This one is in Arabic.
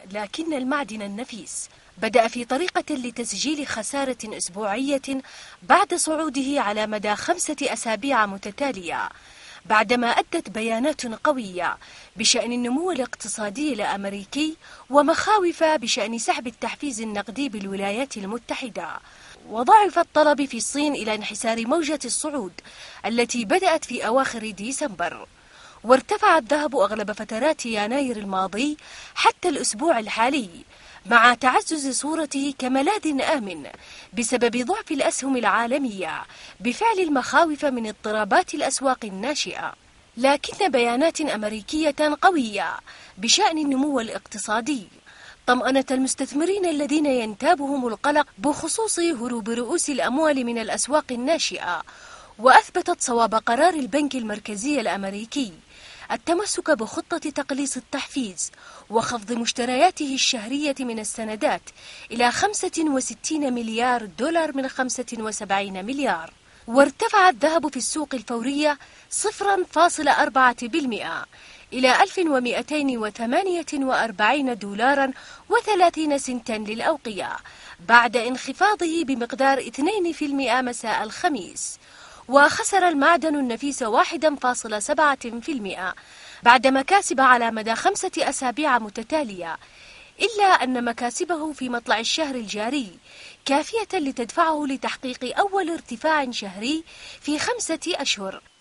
لكن المعدن النفيس بدأ في طريقة لتسجيل خسارة أسبوعية بعد صعوده على مدى 5 أسابيع متتالية، بعدما أدت بيانات قوية بشأن النمو الاقتصادي الأمريكي ومخاوف بشأن سحب التحفيز النقدي بالولايات المتحدة، وضعف الطلب في الصين إلى انحسار موجة الصعود التي بدأت في أواخر ديسمبر. وارتفع الذهب أغلب فترات يناير الماضي حتى الأسبوع الحالي، مع تعزز صورته كملاذ آمن بسبب ضعف الأسهم العالمية بفعل المخاوف من اضطرابات الأسواق الناشئة. لكن بيانات أمريكية قوية بشأن النمو الاقتصادي طمأنت المستثمرين الذين ينتابهم القلق بخصوص هروب رؤوس الأموال من الأسواق الناشئة، وأثبتت صواب قرار البنك المركزي الأمريكي التمسك بخطة تقليص التحفيز وخفض مشترياته الشهرية من السندات إلى 65 مليار دولار من 75 مليار. وارتفع الذهب في السوق الفورية 0.4% إلى 1248 دولارا و30 سنتا للأوقية، بعد انخفاضه بمقدار 2% مساء الخميس. وخسر المعدن النفيس 1.7% بعد مكاسب على مدى 5 أسابيع متتالية، إلا أن مكاسبه في مطلع الشهر الجاري كافية لتدفعه لتحقيق أول ارتفاع شهري في 5 أشهر.